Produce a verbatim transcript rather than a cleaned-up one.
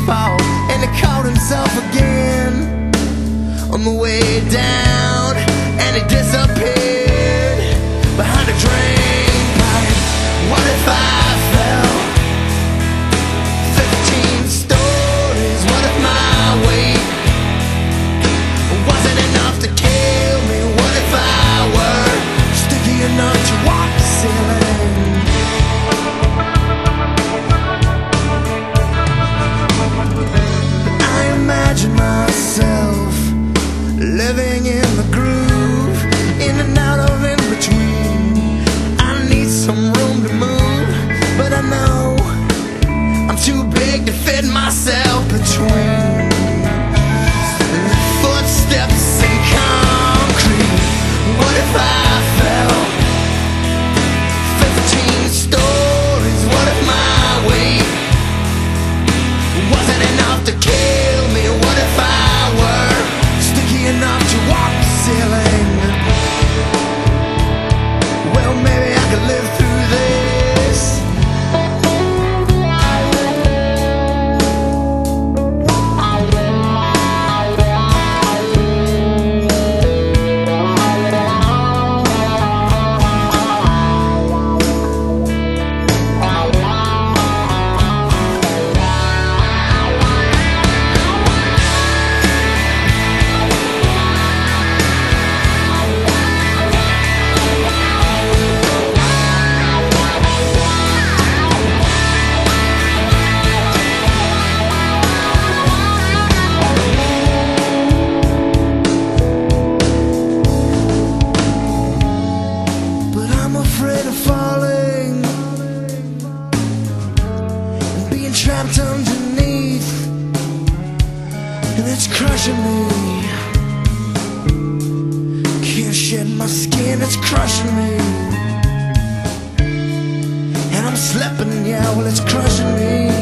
fall, and he caught himself again on the way down, and he disappeared behind a drain pipe. What if I fell fifteen stories? What if my weight wasn't enough to kill me? What if I were sticky enough to walk the ceiling? I imagine myself living in the groove, in and out of in between. I need some room to move, but I know I'm too big to fit myself between footsteps in concrete. What if I fell fifteen stories? What if my weight wasn't enough to kill me? What if I were sticky enough to walk the ceiling? Well, maybe I could live through this. Trapped underneath, and it's crushing me. Can't shed my skin, it's crushing me. And I'm slipping, yeah, well, it's crushing me.